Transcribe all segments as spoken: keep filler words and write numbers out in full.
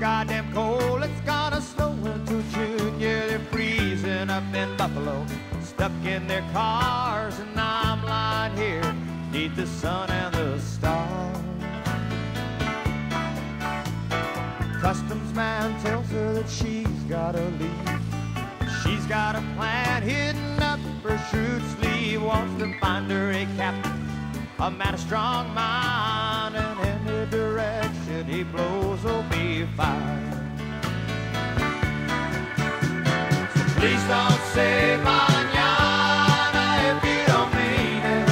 goddamn cold. It's gonna snow until June. Yeah, they're freezing up in Buffalo, stuck in their cars, and I'm lying here beneath the sun and the stars. Customs man tells her that she's gotta leave. She's got a plan hidden up her shrewd sleeve. Wants to find her a captain, a man of strong mind, and any direction he blows will be fine. So please don't say mañana if you don't mean it.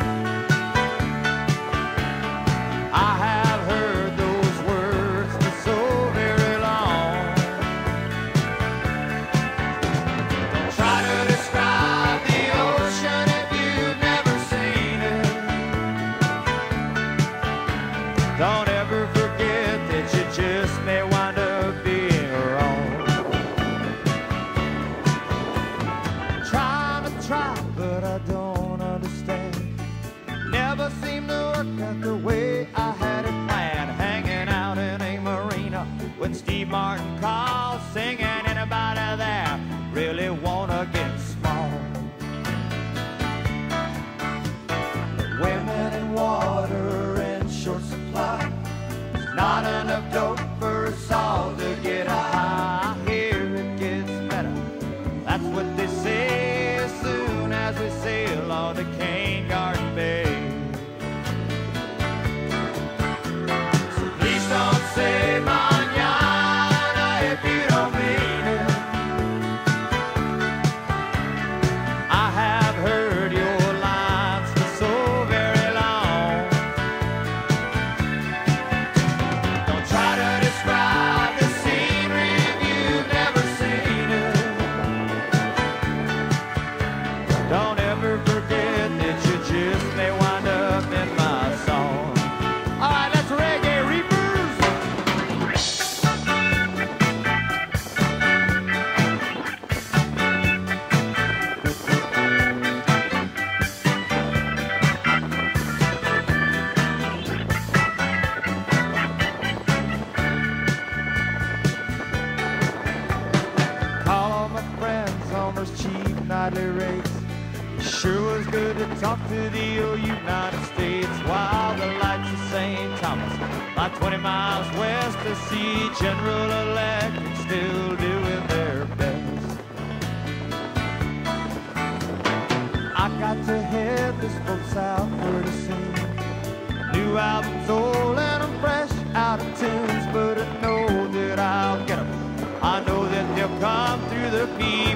I have heard those words for so very long. Don't try to describe the ocean if you've never seen it. Don't ever forget that you just may wind up being wrong. Trying to try, but I don't understand. Never seemed to work out the way I had it planned. Hanging out in a marina when Steve Martin calls, singing, anybody there really wanna get small? Women and water in short supply. There's not enough dope for us all to get high. Here it gets better, that's what they say, as soon as we sail on to Cane Garden Bay. So please don't say mañana if you don't mean it. I have heard your lines for so very long. Don't try to describe the scenery if you've never seen it. Don't ever forget that you just may wind up in my song. All right, that's Reggae Reapers. Call all my friends on those cheap nightly rates. Sure was good to talk to the old United States. While the lights of Saint Thomas lie twenty miles west to see General Electric still doing their best. I got to head this boat south pretty soon. New album's old and I'm fresh out of tunes, but I know that I'll get 'em. I know that they'll come through the P